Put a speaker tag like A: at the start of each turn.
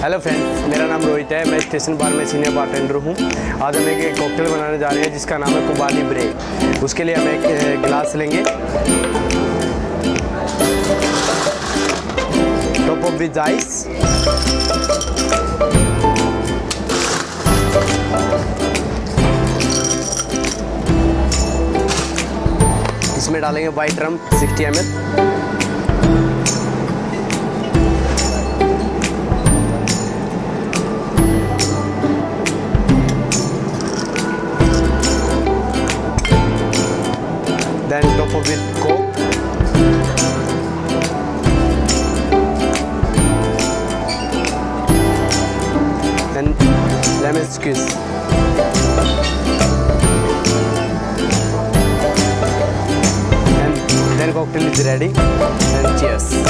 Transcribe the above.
A: Hello friends, मेरा नाम रोहित है। मैं स्टेशन बार में सीनियर बारटेंडर हूँ। आज हम एक कॉकटेल बनाने जा रहे हैं जिसका नाम है कुबाली ब्रे। उसके लिए हम एक गिलास लेंगे, टॉप ऑफ विद आइस, इसमें डालेंगे white rum 60 ml, then top of it coke, and lemon squeeze. And then cocktail is ready, and cheers.